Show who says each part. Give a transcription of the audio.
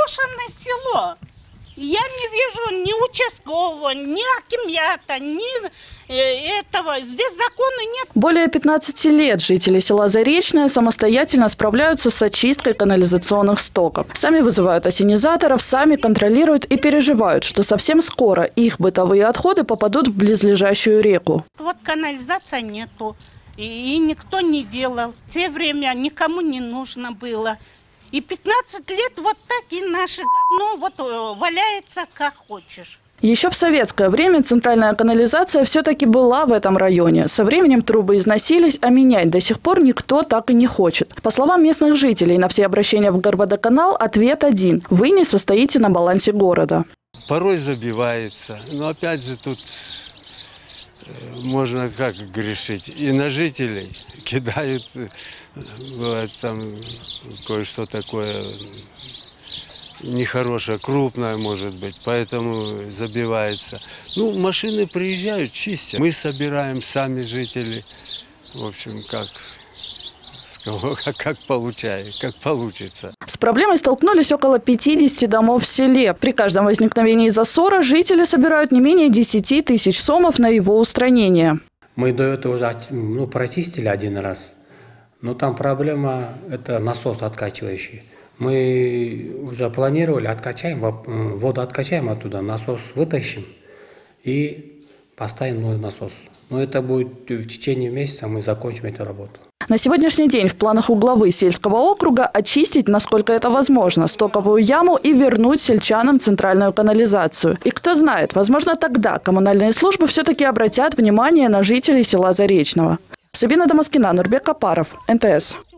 Speaker 1: заброшенное село. Я не вижу ни участкового, ни акимята, ни этого. Здесь закона нет.
Speaker 2: Более 15 лет жители села Заречное самостоятельно справляются с очисткой канализационных стоков. Сами вызывают ассенизаторов, сами контролируют и переживают, что совсем скоро их бытовые отходы попадут в близлежащую реку.
Speaker 1: Вот канализации нету, и никто не делал. В те время никому не нужно было. И 15 лет вот так и наше говно вот валяется как хочешь.
Speaker 2: Еще в советское время центральная канализация все-таки была в этом районе. Со временем трубы износились, а менять до сих пор никто так и не хочет. По словам местных жителей, на все обращения в Горводоканал ответ один – вы не состоите на балансе города.
Speaker 3: Порой забивается, но опять же тут можно как грешить. И на жителей кидают, бывает там кое-что такое нехорошее, крупное может быть, поэтому забивается. Ну, машины приезжают, чистят. Мы собираем сами жители, в общем, как получится.
Speaker 2: С проблемой столкнулись около 50 домов в селе. При каждом возникновении засора жители собирают не менее 10 тысяч сомов на его устранение.
Speaker 4: Мы до этого уже прочистили один раз, но там проблема – это насос откачивающий. Мы уже планировали, воду откачаем оттуда, насос вытащим и поставим новый насос. Но это будет в течение месяца, мы закончим эту работу.
Speaker 2: На сегодняшний день в планах у главы сельского округа очистить, насколько это возможно, стоковую яму и вернуть сельчанам центральную канализацию. И кто знает, возможно, тогда коммунальные службы все-таки обратят внимание на жителей села Заречного. Сабина Дамаскина, Нурбек Капаров, НТС.